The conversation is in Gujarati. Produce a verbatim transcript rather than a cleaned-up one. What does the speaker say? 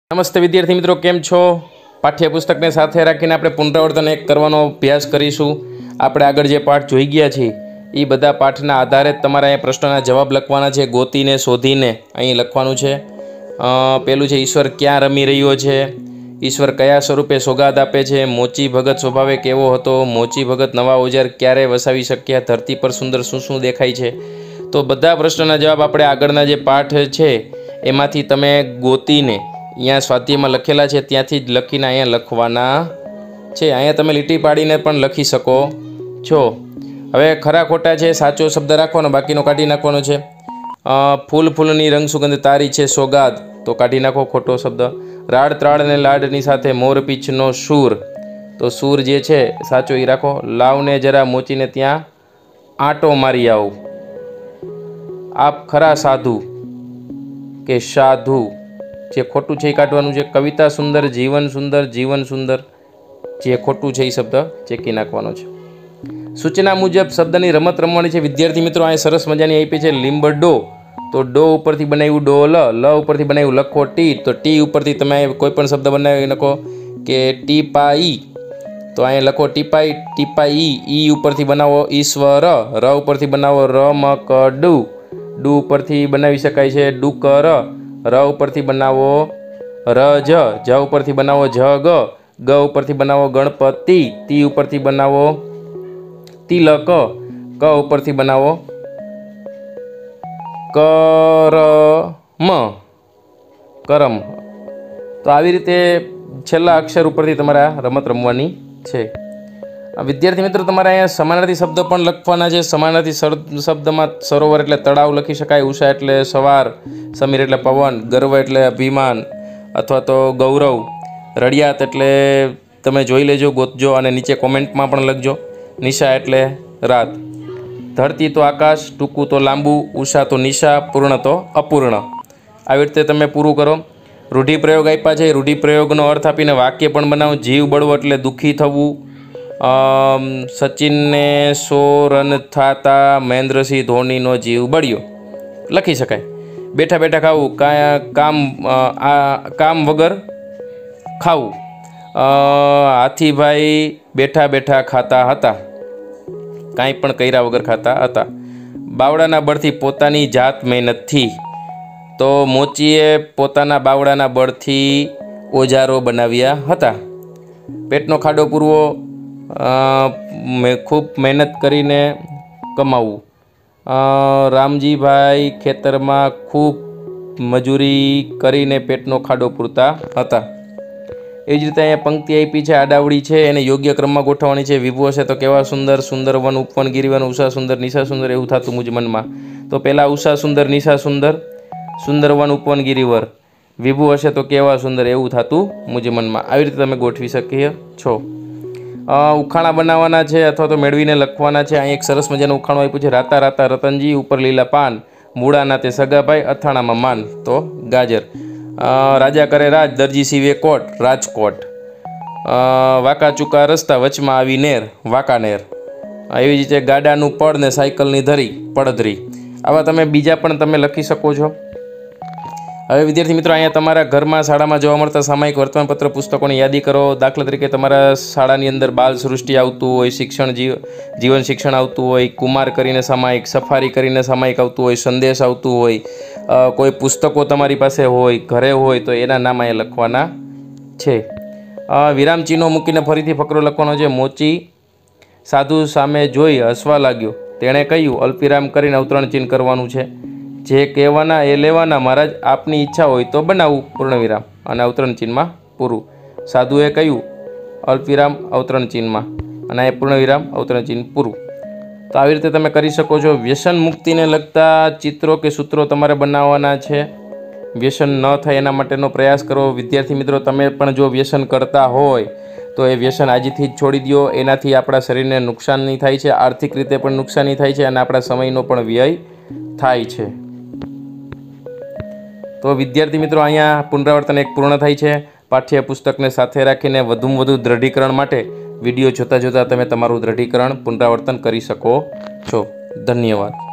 नमस्ते विद्यार्थी मित्रों, केम छो? पाठ्यपुस्तक ने साथे राखीने आपणे पुनरावर्तन एक करवानो अभ्यास करीशुं। आपणे आगळ जे पाठ जोई गया छे ए बधा पाठना आधारे तमारे अहींया प्रश्नना जवाब लखवाना छे। गोतीने शोधीने અહીં લખવાનું છે। પેલું છે ઈશ્વર ક્યાં રમી રહ્યો છે, ઈશ્વર કયા સ્વરૂપે સોગાદ આપે છે, મોચી ભગત સ્વભાવે કેવો હતો, મોચી ભગત નવા ઓજાર ક્યારે વસાવી શક્યા, ધરતી પર સુંદર શું શું દેખાય છે। તો બધા પ્રશ્નના જવાબ આપણે આગળના જે પાઠ છે એમાંથી તમે ગોતીને અહીંયા સ્વાધ્યાયમાં લખેલા છે ત્યાંથી જ લખીને અહીંયા લખવાના છે। અહીંયા તમે લીટી પાડીને પણ લખી શકો છો। હવે ખરા ખોટા છે, સાચો શબ્દ રાખવાનો, બાકીનો કાઢી નાખવાનો છે। ફૂલ ફૂલની રંગ સુગંધ તારી છે સોગાદ, તો કાઢી નાખો ખોટો શબ્દ। રાડ ત્રાડ અને લાડની સાથે મોર પીછનો સૂર, તો સૂર જે છે સાચો એ રાખો। લાવને જરા મોચીને ત્યાં આંટો મારી આવું। આપ ખરા સાધુ કે સાધુ, જે ખોટું છે એ કાઢવાનું છે। કવિતા સુંદર, જીવન સુંદર, જીવન સુંદર, જે ખોટું છે એ શબ્દ ચેકી નાખવાનો છે। સૂચના મુજબ શબ્દની રમત રમવાની છે। વિદ્યાર્થી મિત્રો અહીં સરસ મજાની આપી છે લીંબડો, તો ડો ઉપરથી બનાવ્યું ડો લ, લ ઉપરથી બનાવ્યું લખો ટી, તો ટી ઉપરથી તમે કોઈ પણ શબ્દ બનાવી લખો કે ટીપાઈ, તો અહીં લખો ટીપાઈ, ટીપાઈ। ઈ ઉપરથી બનાવો ઈશ્વર, ર ઉપરથી બનાવો રમકડુ, ડુ ઉપરથી બનાવી શકાય છે ડુકર, ર ઉપરથી બનાવો રજ, જ ઉપરથી બનાવો જગ, ગ ઉપરથી બનાવો ગણપતિ, તી ઉપરથી બનાવો તિલક, ક ઉપરથી બનાવો કરમ, કરમ। તો આવી રીતે છેલ્લા અક્ષર ઉપરથી તમારે આ રમત રમવાની છે। વિદ્યાર્થી મિત્રો તમારે અહીંયા સમાનાર્થી શબ્દ પણ લખવાના છે। સમાનાર્થી શબ્દમાં સરોવર એટલે તળાવ લખી શકાય, ઉષા એટલે સવાર, સમીર એટલે પવન, ગર્વ એટલે અભિમાન અથવા તો ગૌરવ, રડિયાત એટલે તમે જોઈ લેજો, ગોતજો અને નીચે કોમેન્ટમાં પણ લખજો। નિશા એટલે રાત, ધરતી તો આકાશ, ટૂંકું તો લાંબુ, ઉષા તો નિશા, પૂર્ણ તો અપૂર્ણ। આવી રીતે તમે પૂરું કરો। રૂઢિપ્રયોગ આપ્યા છે, રૂઢિપ્રયોગનો અર્થ આપીને વાક્ય પણ બનાવો। જીવ બળવો એટલે દુઃખી થવું, સચિનને સો રન થતા મહેન્દ્રસિંહ ધોનીનો જીવ બળ્યો લખી શકાય। બેઠા બેઠા ખાવું, કામ આ કામ વગર ખાવું, હાથીભાઈ બેઠા બેઠા ખાતા હતા, કાંઈ પણ કર્યા વગર ખાતા હતા। બાવડાના બળથી પોતાની જાત મહેનતથી, તો મોચીએ પોતાના બાવડાના બળથી ઓજારો બનાવ્યા હતા। પેટનો ખાડો પૂરવો, ખૂબ મહેનત કરીને કમાવું, રામજીભાઈ ખેતરમાં ખૂબ મજૂરી કરીને પેટનો ખાડો પૂરતા હતા। એ જ રીતે અહીંયા પંક્તિ આપી છે, આડાવડી છે, એને યોગ્ય ક્રમમાં ગોઠવવાની છે। વિભુ હશે તો કેવા સુંદર, સુંદર વન, ઉપવન, ગિરિવન, ઉષા સુંદર, નિશા સુંદર, એવું થતું મુજ મનમાં। તો પહેલાં ઉષા સુંદર, નિશા સુંદર, સુંદર વન, ઉપવન, ગિરિવર, વિભુ હશે તો કેવા સુંદર, એવું થતું મુજ મનમાં। આવી રીતે તમે ગોઠવી શકીએ છો। ઉખાણા બનાવવાના છે અથવા તો મેળવીને લખવાના છે। અહીં એક સરસ મજાનું ઉખાણું આપ્યું છે, રાતા રાતા રતનજી, ઉપર લીલા પાન, મૂળાના તે સગાભાઈ, અથાણામાં માન, તો ગાજર। રાજા કરે રાજ, દરજી સીવે કોટ, રાજકોટ। વાંકા ચૂકા રસ્તા, વચમાં આવી નેર, વાંકાનેર। એવી જ રીતે ગાડાનું પડ ને સાયકલની ધરી, પડધરી। આવા તમે બીજા પણ તમે લખી શકો છો। હવે વિદ્યાર્થી મિત્રો અહીંયા તમારા ઘરમાં શાળામાં જોવા મળતા સામાયિક વર્તમાનપત્ર પુસ્તકોની યાદી કરો। દાખલા તરીકે તમારા શાળાની અંદર બાલ સૃષ્ટિ આવતું હોય, શિક્ષણ જીવ જીવન શિક્ષણ આવતું હોય, કુમાર કરીને સામાયિક, સફારી કરીને સામાયિક આવતું હોય, સંદેશ આવતું હોય, કોઈ પુસ્તકો તમારી પાસે હોય, ઘરે હોય તો એના નામ અહીંયા લખવાના છે। વિરામ ચિહ્નો મૂકીને ફરીથી ફકરો લખવાનો છે। મોચી સાધુ સામે જોઈ હસવા લાગ્યો, તેણે કહ્યું, અલ્પવિરામ કરીને અવતરણ ચિહ્ન કરવાનું છે। જે કહેવાના એ લેવાના, મહારાજ આપની ઈચ્છા હોય તો બનાવવું, પૂર્ણ વિરામ અને અવતરણ ચિહ્નમાં પૂરું। સાધુએ કહ્યું અલ્પવિરામ અવતરણ ચિહ્નમાં અને એ પૂર્ણ વિરામ અવતરણ ચિહ્ન પૂરું। તો આવી રીતે તમે કરી શકો છો। વ્યસન મુક્તિને લગતા ચિત્રો કે સૂત્રો તમારે બનાવવાના છે। વ્યસન ન થાય એના માટેનો પ્રયાસ કરો। વિદ્યાર્થી મિત્રો તમે પણ જો વ્યસન કરતા હોય તો એ વ્યસન આજથી જ છોડી દો। એનાથી આપણા શરીરને નુકસાન નહીં થાય છે, આર્થિક રીતે પણ નુકસાની થાય છે અને આપણા સમયનો પણ વ્યય થાય છે। તો વિદ્યાર્થી મિત્રો અહીંયા પુનરાવર્તન એક પૂર્ણ થાય છે। પાઠ્યપુસ્તકને સાથે રાખીને વધુમાં વધુ દ્રઢીકરણ માટે વિડીયો જોતા જોતા તમે તમારું દ્રઢીકરણ પુનરાવર્તન કરી શકો છો। ધન્યવાદ।